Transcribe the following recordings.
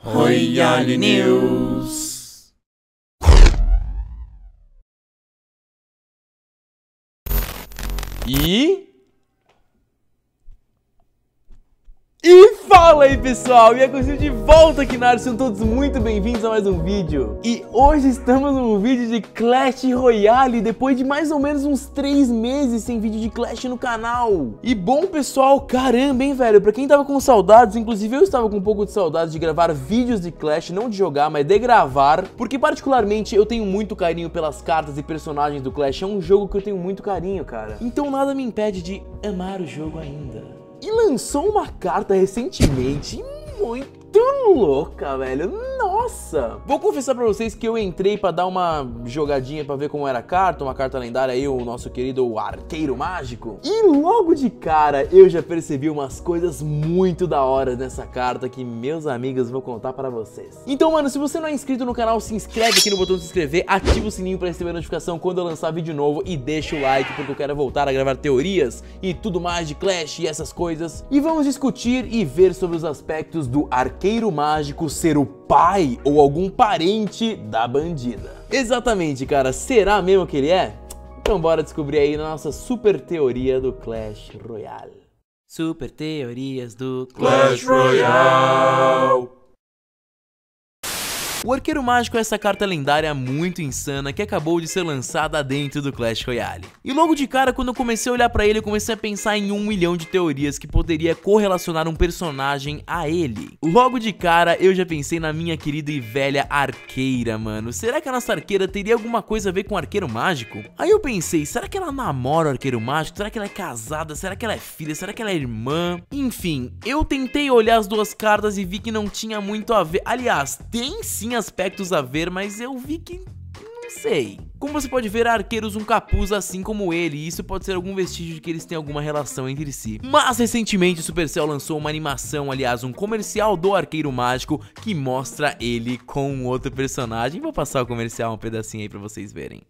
Royale News. Fala aí pessoal, e é com de volta aqui na área, sejam todos muito bem-vindos a mais um vídeo. E hoje estamos num vídeo de Clash Royale, depois de mais ou menos uns 3 meses sem vídeo de Clash no canal. E bom pessoal, caramba hein velho, pra quem tava com saudades, inclusive eu estava com um pouco de saudades de gravar vídeos de Clash, não de jogar, mas de gravar, porque particularmente eu tenho muito carinho pelas cartas e personagens do Clash, é um jogo que eu tenho muito carinho, cara. Então nada me impede de amar o jogo ainda. E lançou uma carta recentemente muito louca, velho. Nossa! Vou confessar pra vocês que eu entrei pra dar uma jogadinha pra ver como era a carta, uma carta lendária aí, o nosso querido Arqueiro Mágico. E logo de cara eu já percebi umas coisas muito da hora nessa carta que meus amigos vou contar pra vocês. Então, mano, se você não é inscrito no canal, se inscreve aqui no botão de se inscrever, ativa o sininho pra receber a notificação quando eu lançar vídeo novo e deixa o like porque eu quero voltar a gravar teorias e tudo mais de Clash e essas coisas. E vamos discutir e ver sobre os aspectos do Arqueiro Mágico ser o pai ou algum parente da bandida. Exatamente, cara. Será mesmo que ele é? Então bora descobrir aí na nossa super teoria do Clash Royale. Super teorias do Clash Royale. O Arqueiro Mágico é essa carta lendária muito insana que acabou de ser lançada dentro do Clash Royale. E logo de cara, quando eu comecei a olhar pra ele, eu comecei a pensar em 1 milhão de teorias que poderia correlacionar um personagem a ele. Logo de cara, eu já pensei na minha querida e velha arqueira, mano. Será que a nossa arqueira teria alguma coisa a ver com o Arqueiro Mágico? Aí eu pensei, será que ela namora o Arqueiro Mágico? Será que ela é casada? Será que ela é filha? Será que ela é irmã? Enfim, eu tentei olhar as duas cartas e vi que não tinha muito a ver. Aliás, tem sim aspectos a ver, mas eu vi que não sei. Como você pode ver, há arqueiros um capuz assim como ele, e isso pode ser algum vestígio de que eles têm alguma relação entre si. Mas recentemente o Supercell lançou uma animação, aliás um comercial do Arqueiro Mágico que mostra ele com um outro personagem. Vou passar o comercial um pedacinho aí pra vocês verem.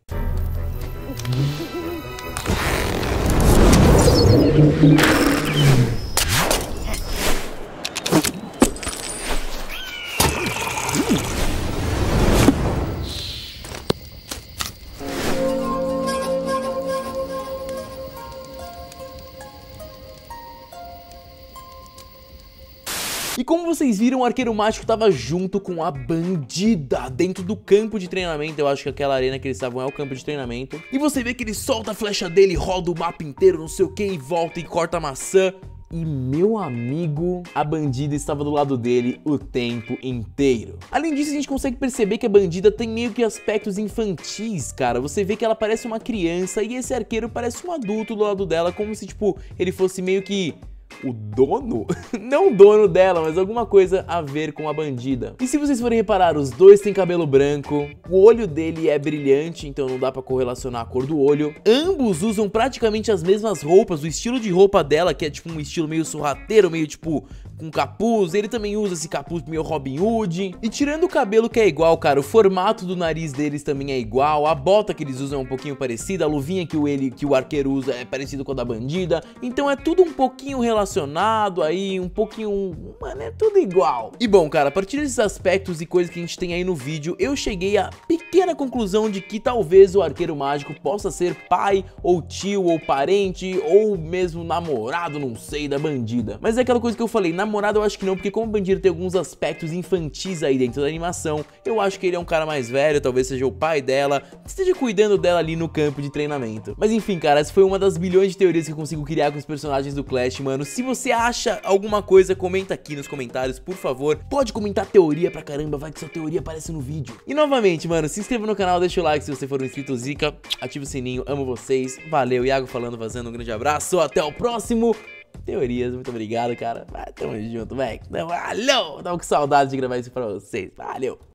E como vocês viram, o Arqueiro Mágico estava junto com a bandida dentro do campo de treinamento. Eu acho que aquela arena que eles estavam é o campo de treinamento. E você vê que ele solta a flecha dele, roda o mapa inteiro, não sei o que, e volta e corta a maçã. E meu amigo, a bandida estava do lado dele o tempo inteiro. Além disso, a gente consegue perceber que a bandida tem meio que aspectos infantis, cara. Você vê que ela parece uma criança e esse arqueiro parece um adulto do lado dela, como se, tipo, ele fosse meio que o dono? Não o dono dela, mas alguma coisa a ver com a bandida. E se vocês forem reparar, os dois têm cabelo branco, o olho dele é brilhante, então não dá pra correlacionar a cor do olho. Ambos usam praticamente as mesmas roupas, o estilo de roupa dela, que é tipo um estilo meio sorrateiro, meio tipo com capuz, ele também usa esse capuz meio Robin Hood. E tirando o cabelo que é igual, cara, o formato do nariz deles também é igual, a bota que eles usam é um pouquinho parecida, a luvinha que o arqueiro usa é parecido com a da bandida, então é tudo um pouquinho relacionado aí, um pouquinho, mano, é tudo igual. E bom, cara, a partir desses aspectos e coisas que a gente tem aí no vídeo, eu cheguei à pequena conclusão de que talvez o Arqueiro Mágico possa ser pai, ou tio, ou parente, ou mesmo namorado, não sei, da bandida. Mas é aquela coisa que eu falei, namorado eu acho que não, porque como o bandido tem alguns aspectos infantis aí dentro da animação, eu acho que ele é um cara mais velho, talvez seja o pai dela, esteja cuidando dela ali no campo de treinamento. Mas enfim, cara, essa foi uma das bilhões de teorias que eu consigo criar com os personagens do Clash, mano. Se você acha alguma coisa, comenta aqui nos comentários, por favor. Pode comentar teoria pra caramba, vai que sua teoria aparece no vídeo. E novamente, mano, se inscreva no canal, deixa o like se você for um inscrito zica, ativa o sininho, amo vocês. Valeu, Iago falando, fazendo um grande abraço, até o próximo Teorias, muito obrigado, cara. Tamo junto, velho. Valeu! Tava com saudade de gravar isso pra vocês. Valeu!